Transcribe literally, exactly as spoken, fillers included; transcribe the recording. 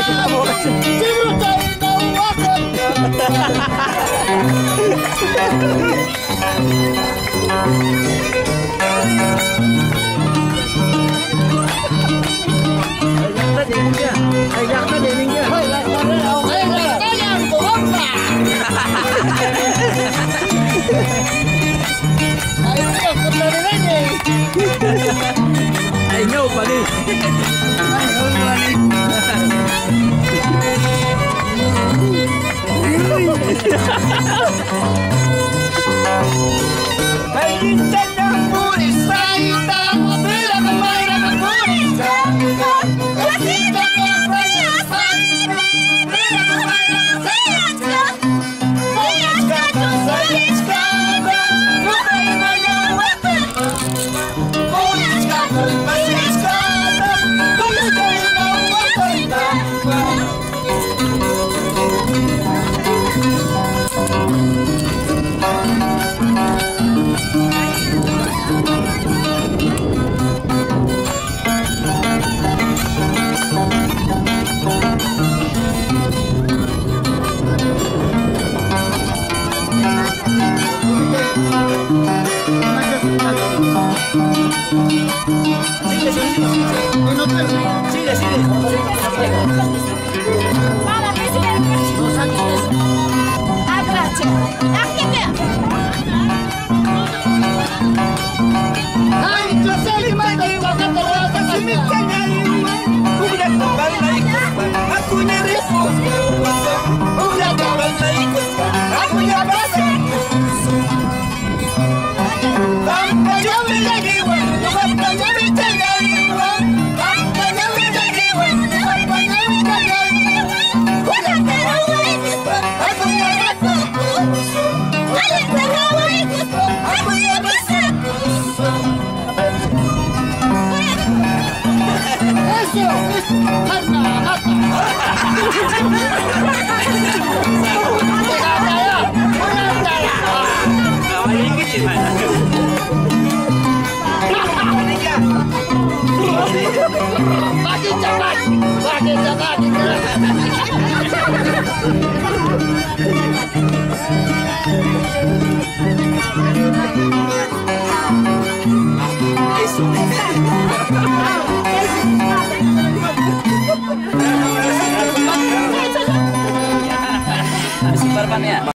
Ay, no, pagi. Sigue, sigue, sigue. Sigue, sigue. Para, presidente. Los ángeles. Agrache. Agite. Ay, yo sé que me voy a tocar la mitad. Udah kembali lagi. Aku nyari udah kembali lagi. Aku nyari Lagi cepat, lagi cepat. Super pan ya.